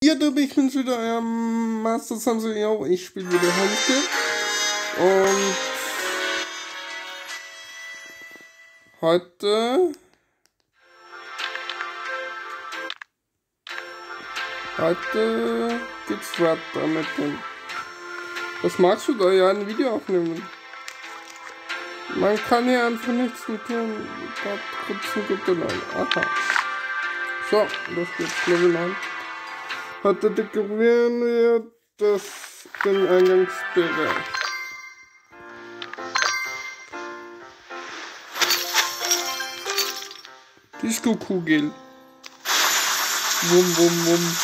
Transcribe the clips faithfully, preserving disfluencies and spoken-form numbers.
Ja, du, ich bin's wieder, euer Master Samsung. Yo, ich spiele wieder Hanske. Und heute heute geht's weiter mit dem. Was magst du da? Ja, ein Video aufnehmen. Man kann hier einfach nichts tun. Gott, kurz eine gute Laune. Aha. So, los geht's. Level neun. Heute dekorieren wir das, den Eingangsbereich. Disco-Kugel. Wum, wum, wum.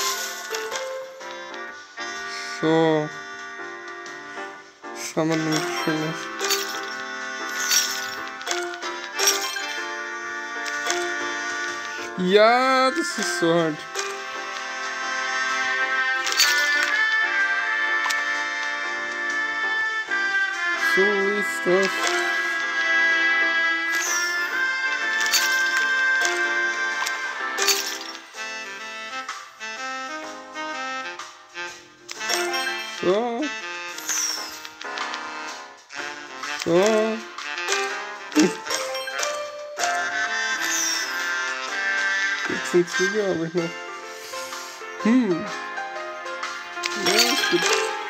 So. Was haben wir denn Schönes? Ja, das ist so halt. So ist das. So. So. vierzehn Züge habe ich noch. Hm. Ja, ist gut.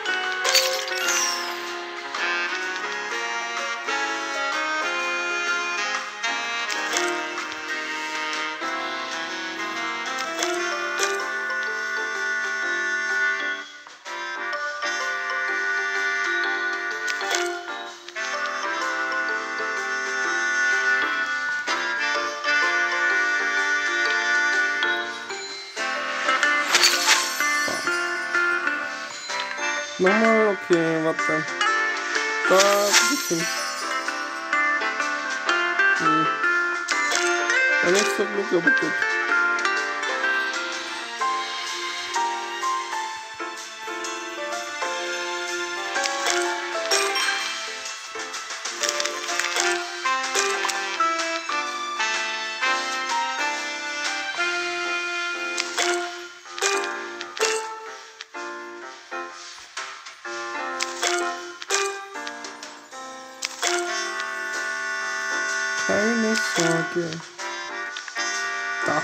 Nochmal, okay, warte. Da, bisschen. Hm. Ja, nicht so Glück, aber gut. Keine Sorge. Da.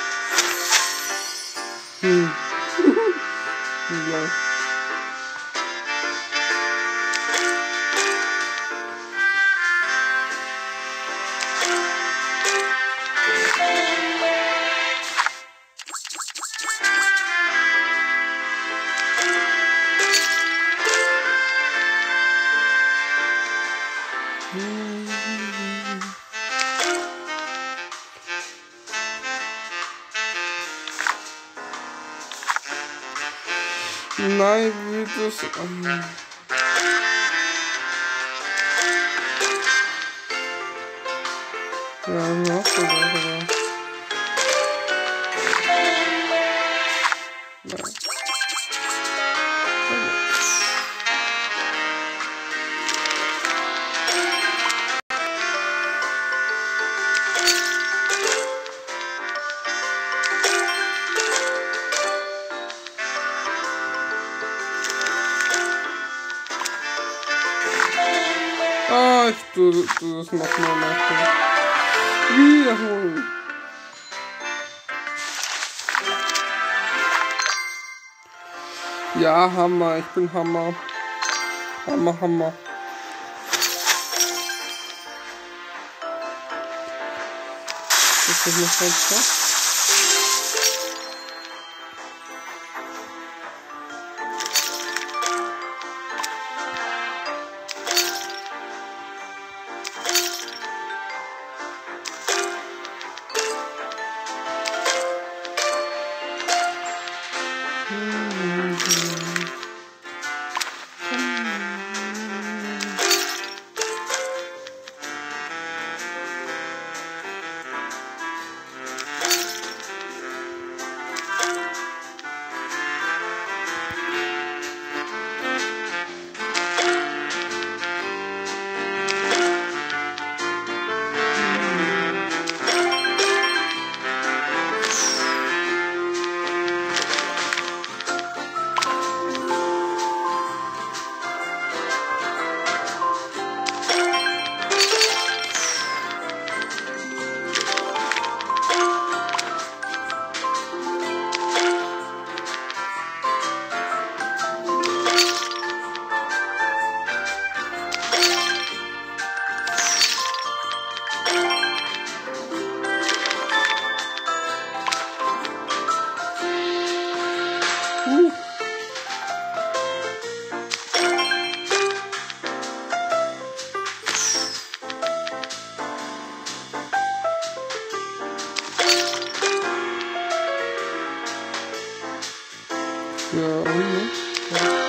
Hm. Ja. Hm. Nein, wie das. Ähm ja, noch so weiter. Nein. Ah, ich tu, tu das nochmal machen. Wiederholen. Ja, Hammer, ich bin Hammer. Hammer, Hammer. Das ist noch ganz was. Ja, und, ne? Ja.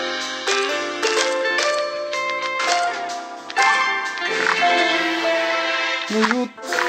Na gut.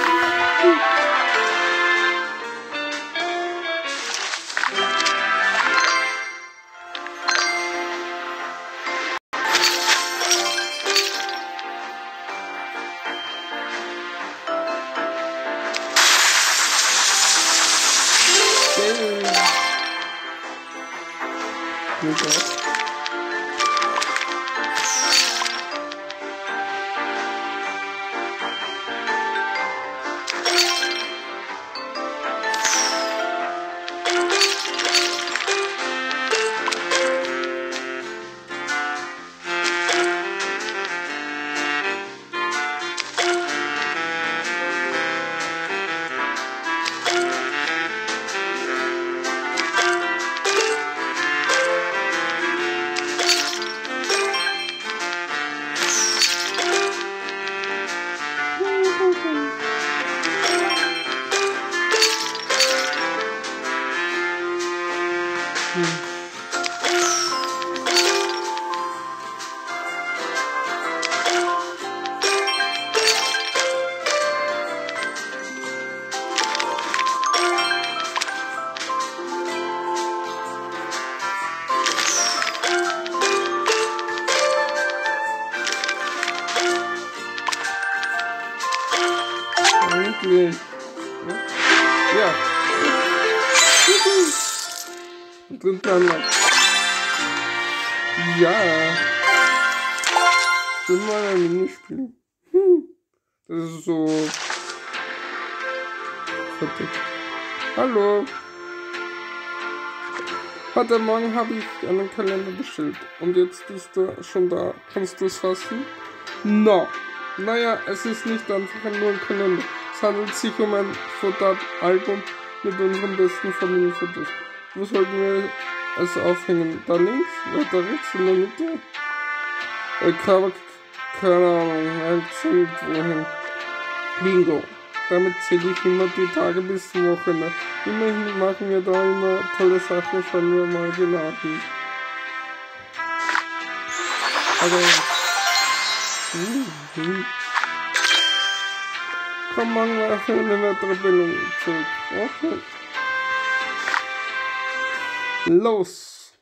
Endlich. Ja. Sind wir noch. Ja. Sind wir ein Minispiel. Hm. Das ist so. Fertig. Hallo. Heute Morgen habe ich einen Kalender bestellt. Und jetzt ist er schon da. Kannst du es fassen? No. Naja, es ist nicht einfach nur ein Kalender. Es handelt sich um ein Fotoalbum mit unseren besten Familienfotos. Wo sollten wir es aufhängen? Da links? Weiter rechts? In der Mitte? Ich habe keine Ahnung. Irgendwohin. Bingo. Damit zähle ich immer die Tage bis zum Wochenende. Immerhin machen wir da immer tolle Sachen. Schauen wir mal genau hin. Also, Mhm. Komm, machen wir für eine weitere Bildung zurück. Okay. Los.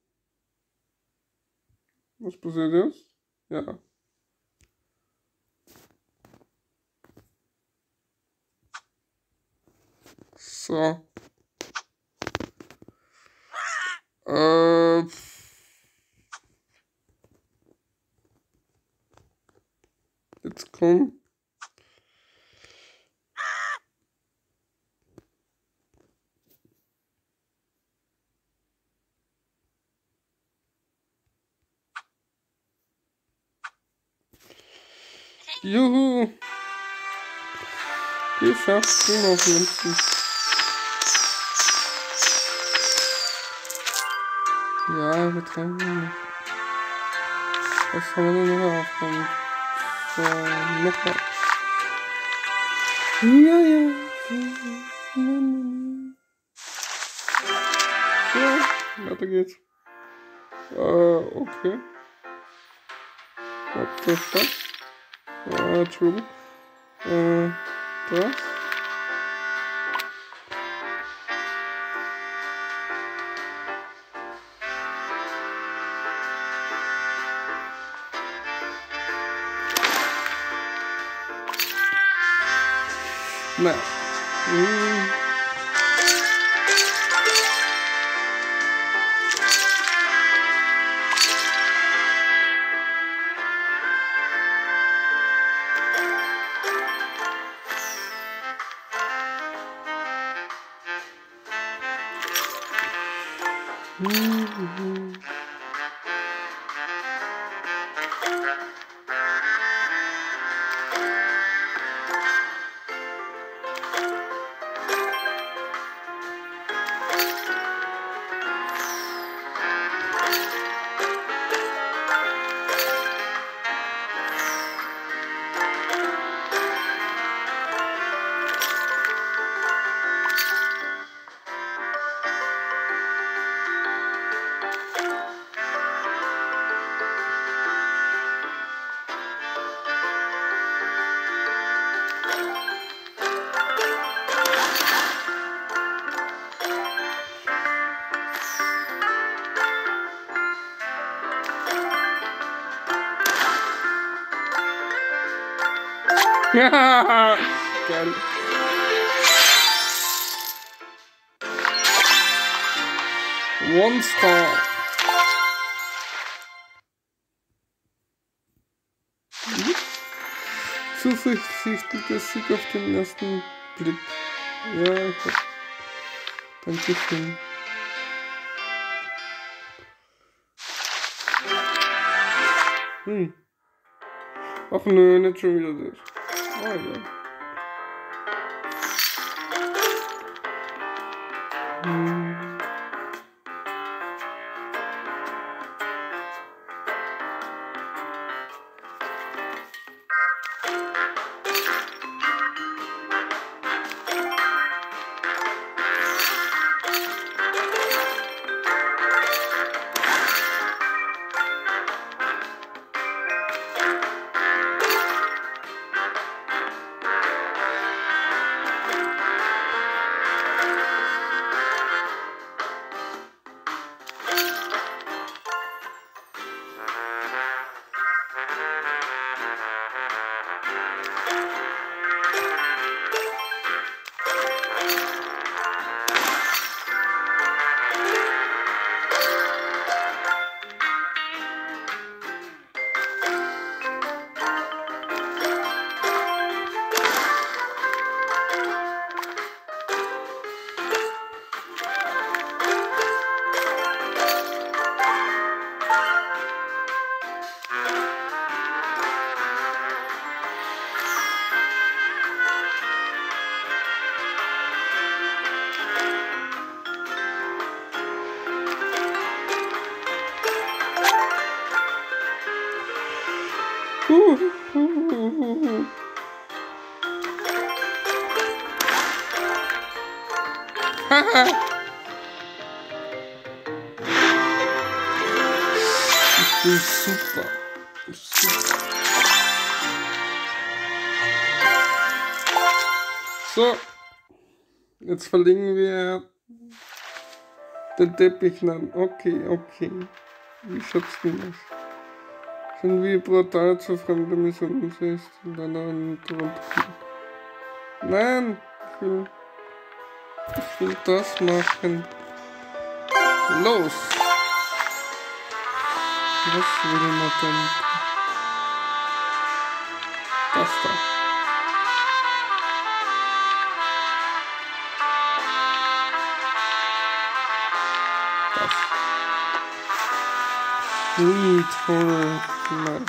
Was passiert jetzt? Ja. So. Äh. Jetzt komm. Juhu. Geschafft, du noch Münzen. Ja, wir treffen nicht. Was haben wir denn noch aufgenommen? So, nochmal. Ja, ja. So, weiter geht's. Äh, okay. What the fuck? Äh, Entschuldigung. Äh, das? Naja. Hm. Mhm. Geil. One Star. Hm? Zuversichtlicher Sieg auf den ersten Blick. Ja, ich hab... Dankeschön. Hm. Ach nö, nicht schon wieder das. Ah ja. Hm. Haha. Ich bin super. super. So. Jetzt verlegen wir den Teppich an. Okay, okay. Wie schaut's denn aus? Schon wie brutal zu fremde Mission ist und dann einen drunter. Nein, ich will, ich will das machen. Los! Was will man denn? Das da. Das. Ui, toll. Nice.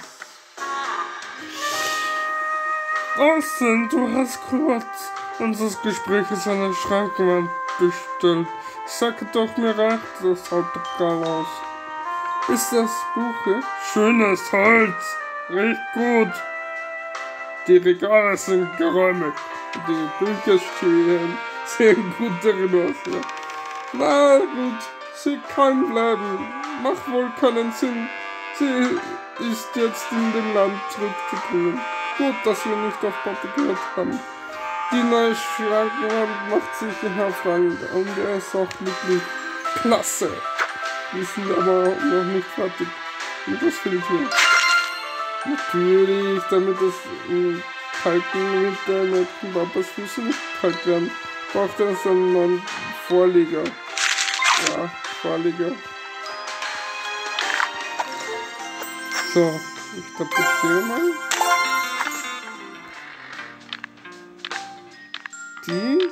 Austin, du hast kurz unseres Gesprächs an der Schrankwand bestellt. Sag doch, mir reicht das halt total aus. Ist das Buch hier? Schönes Holz. Riecht gut. Die Regale sind geräumig. Die Bücher stehen sehen gut darin aus. Ja. Na gut, sie kann bleiben. Macht wohl keinen Sinn. Sie ist jetzt in den Land zurückzubringen. Gut, dass wir nicht auf Papa gehört haben. Die neue Schrankwand macht sich hervorragend und er ist auch wirklich klasse. Wir sind aber noch nicht fertig. Und das fehlt hier. Natürlich, damit es im Kalten mit der netten Papas Füße nicht kalt werden, braucht er so einen neuen Vorleger. Ja, Vorleger. So, ich tapeziere mal. Die.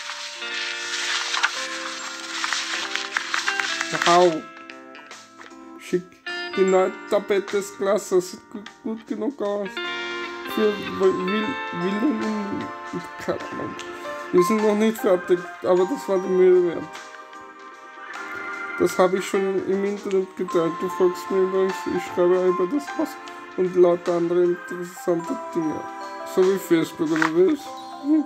Wow. Schick. Die neue Tapete ist klasse. Sieht gut, gut genug aus. Für Willen und Kattmann. Wir sind noch nicht fertig, aber das war die Mühe wert. Das habe ich schon im Internet geteilt. Du folgst mir übrigens. Ich schreibe über das Haus und lauter andere interessante Dinge. So wie Facebook oder was? Hm.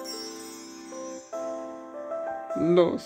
Los.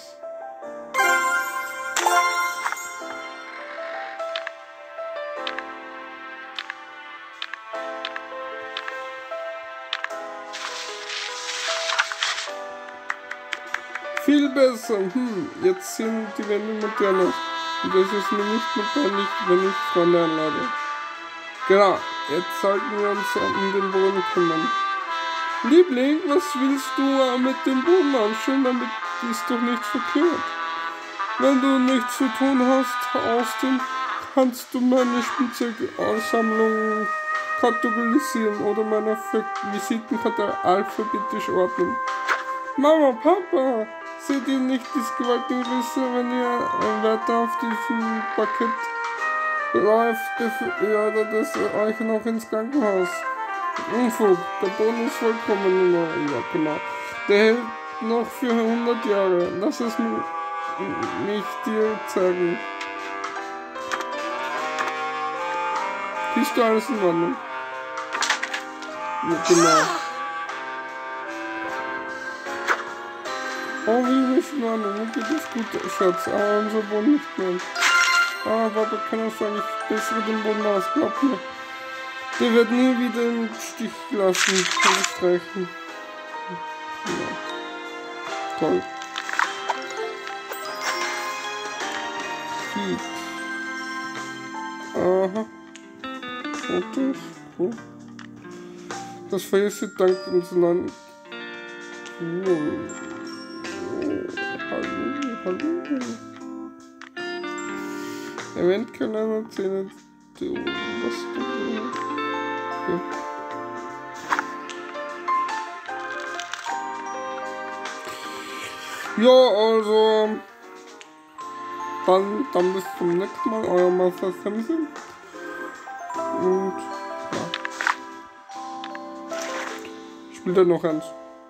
Viel besser. Hm, jetzt sind die Wände modern aus. Und das ist mir nicht mehr peinlich, wenn ich Freunde einlade. Genau, jetzt sollten wir uns um den Boden kümmern. Liebling, was willst du mit dem Boden anstellen? Damit ist doch nichts verkehrt. Wenn du nichts zu tun hast, Austin, kannst du meine Spielzeugansammlung kategorisieren oder meine Visitenkarte alphabetisch ordnen. Mama, Papa, seht ihr nicht diese gewaltigen Risse, wenn ihr weiter auf diesem Parkett läuft, befördert es euch noch ins Krankenhaus. Unfug, der Boden ist vollkommen neu. Ja, genau. Der hält noch für hundert Jahre. Lass es mich, mich dir zeigen. Siehst du alles in Ordnung? Ja, genau. Oh, wie ist in Ordnung? Mir geht es gut, Schatz, aber unser Boden nicht mehr. Ah, Papa kann auch sagen, ich bessere den Boden aus, glaub mir. Der wird nie wieder im Stich gelassen, kann ich streichen. Ja. Toll. Feed. Aha. Fotos, cool. Das Face dank uns neuen. Oh. Hallo, hallo. Eventkalender erzählen, was du. Okay. Ja, also. Dann, dann bis zum nächsten Mal, euer Master Samson. Und ja. Spielt er noch eins.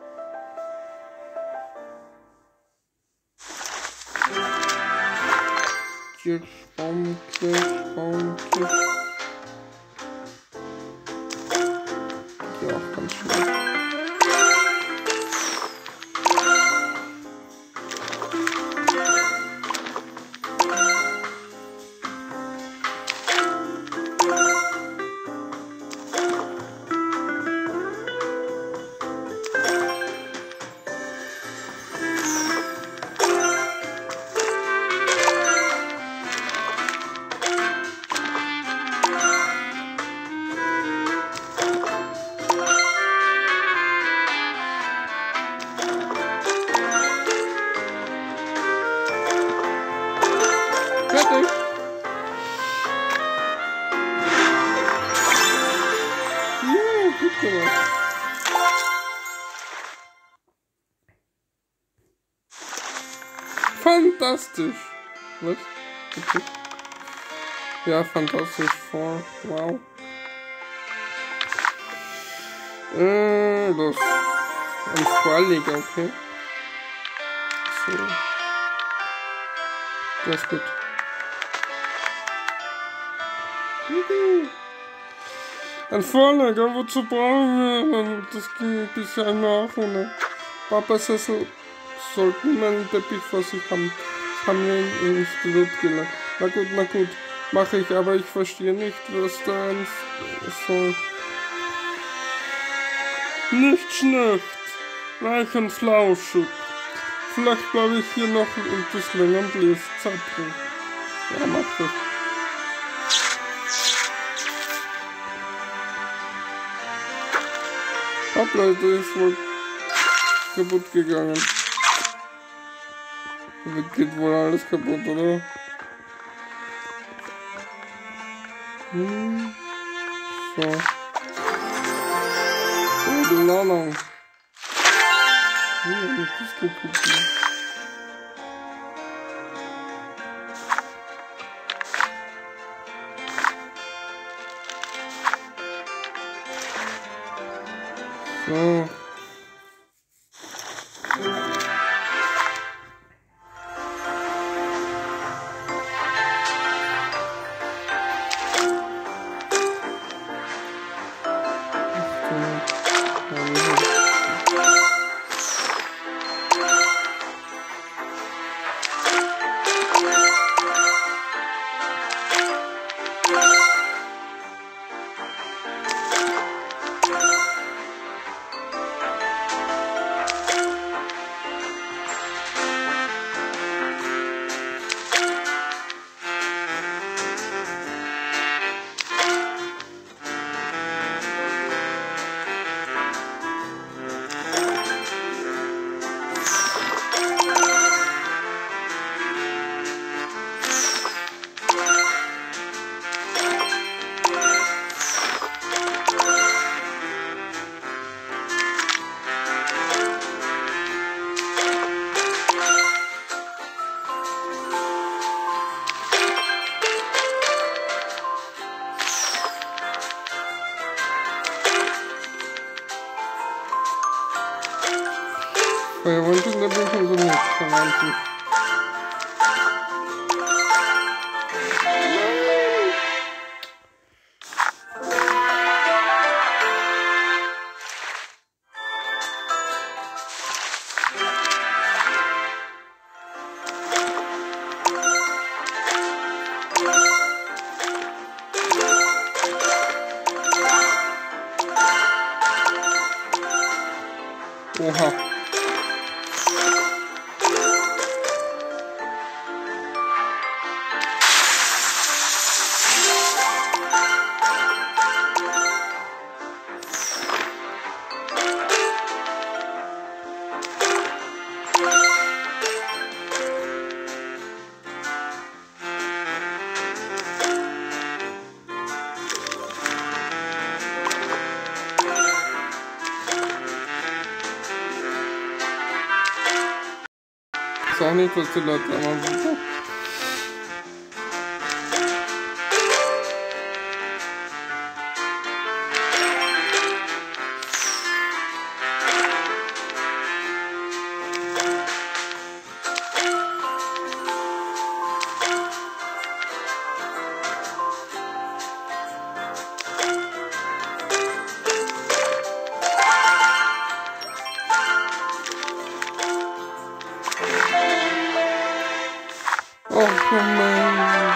Kirschbaum, Kirschbaum, Kirschbaum. Ja, ganz schnell. Fertig. Ja, gut gemacht. Fantastisch. Was? Okay. Ja, fantastisch. Vor. Wow. Äh, los. Ein Vorleger, okay. So. Das ist gut. Ein Vorleger, wozu brauchen wir? Das ging bisher immer auch ohne. Papas Sessel sollten immer einen Teppich vor sich haben. Das haben wir im Institut gelernt. Na gut, na gut, mache ich, aber ich verstehe nicht, was da soll. Nicht schlecht, weich und flauschig. Vielleicht bleibe ich hier noch ein bisschen länger und lese Zeitbuch. Ja, mach das. Hopp, Leute, ist wohl kaputt gegangen. Da geht wohl alles kaputt, oder? Hm. So. Keine Ahnung. Hm, das ist kaputt. So. Feuerwand in der Bildung so nicht verwandt. Oha. Ich weiß auch nicht, was die Leute immer machen. Oh Mann.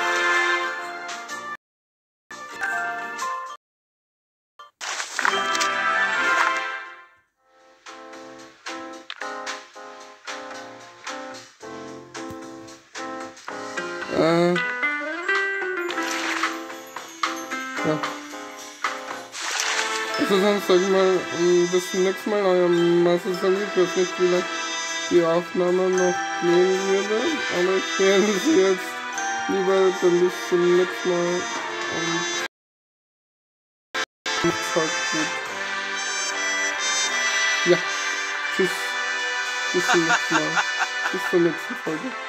Äh. Ja. Also sonst sag ich mal, bis zum nächsten Mal, euer Master Zombie. Ich weiß nicht, wie lange die Aufnahme noch gehen würde, aber ich werde sie jetzt lieber dann bis zum nächsten Mal und halt gut. Ja, tschüss, bis zum nächsten Mal, bis zur nächsten Folge.